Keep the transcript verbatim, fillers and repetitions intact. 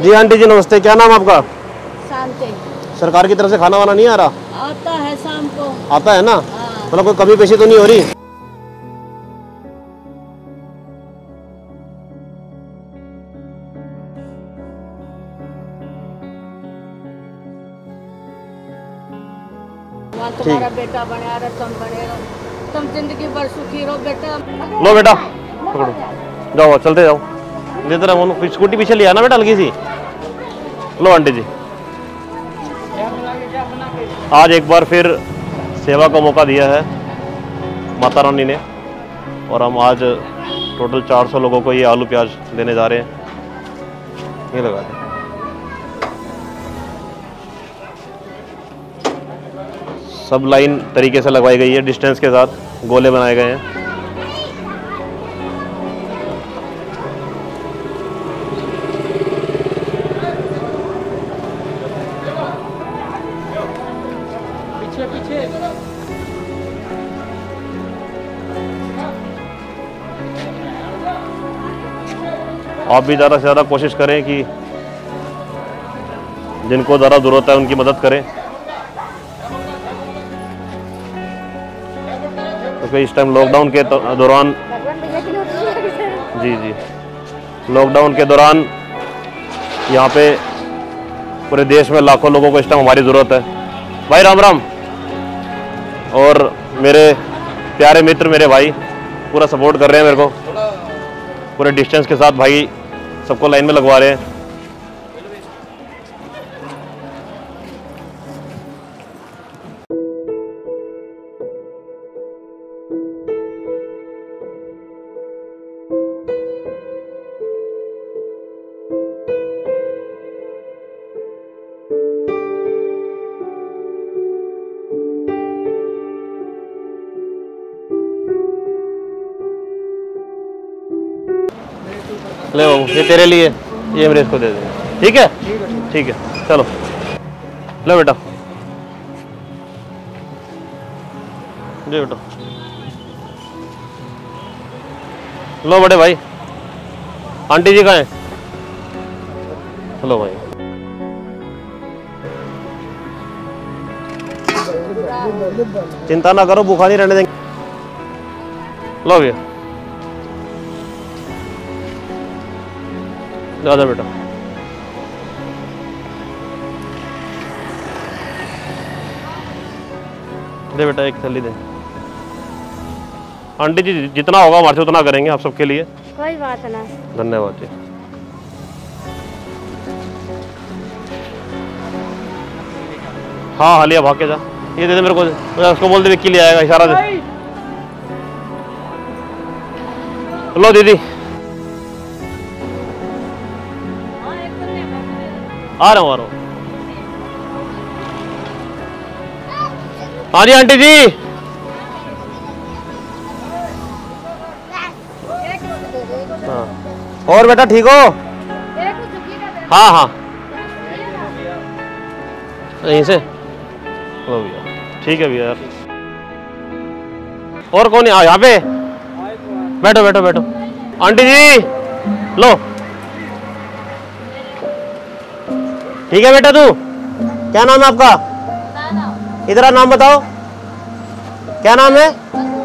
जी aunty जी नमस्ते, क्या नाम आपका? शांति। सरकार की तरफ से खाना वाना नहीं आ रहा? आता है शाम को। आता है ना? हाँ। मतलब कोई कमी पेशी तो नहीं हो रही? तुम्हारा बेटा बने रहा, तुम बने रहो, तुम जिंदगी भर सुखी रहो बेटा। लो बेटा पकड़ो, जाओ चलते जाओ, लेते रहो। स्कूटी पीछे लिया ना बेटा हल्की सी। लो आंटी जी, आज एक बार फिर सेवा का मौका दिया है माता रानी ने, और हम आज टोटल चार सौ लोगों को ये आलू प्याज देने जा रहे हैं। ये लगा दें। सब लाइन तरीके से लगवाई गई है, डिस्टेंस के साथ गोले बनाए गए हैं। पीछे पीछे आप भी ज़्यादा से ज़्यादा कोशिश करें कि जिनको ज़्यादा ज़रूरत है उनकी मदद करें, क्योंकि इस टाइम लॉकडाउन के दौरान जी जी लॉकडाउन के दौरान यहाँ पे पूरे देश में लाखों लोगों को इस टाइम हमारी ज़रूरत है। भाई राम राम। और मेरे प्यारे मित्र, मेरे भाई पूरा सपोर्ट कर रहे हैं मेरे को, पूरे डिस्टेंस के साथ भाई सबको लाइन में लगवा रहे हैं। ले बाबू, ये तेरे लिए, ये मेरे इसको दे दे, ठीक है? ठीक है, चलो ले बेटा, ले बेटा, लो बड़े भाई। आंटी जी कहाँ हैं? हेलो भाई। चिंता ना करो, भूखा नहीं रहने देंगे। लो भैया, ज्यादा बेटा। दे बेटा, एक थैली दे। आंटी जी जितना होगा हमारे से उतना करेंगे आप सबके लिए। कोई बात ना। धन्यवाद जी। हाँ हालिया भाग के जा, ये दे दे मेरे को, उसको बोल दे विक्की ले आएगा, इशारा दे। लो दीदी, आ रहा हूँ आ रहा हूँ। हाँ जी आंटी जी। हाँ और बेटा ठीक हो? हाँ हाँ यहीं से लो भैया, ठीक है भैया। और कौन है यहाँ पे? बैठो बैठो बैठो। आंटी जी लो, ठीक है बेटा। तू क्या नाम है आपका? इधर नाम बताओ, क्या नाम है?